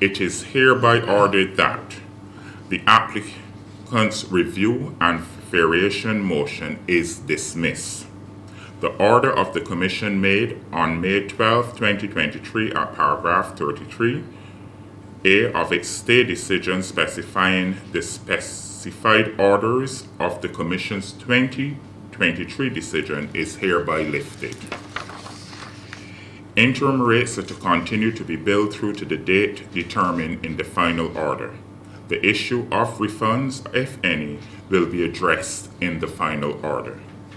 it is hereby ordered that the applicant's review and variation motion is dismissed. The order of the Commission made on May 12, 2023 at paragraph 33A of its stay decision specifying the specified orders of the Commission's 2023 decision is hereby lifted. Interim rates are to continue to be billed through to the date determined in the final order. The issue of refunds, if any, will be addressed in the final order.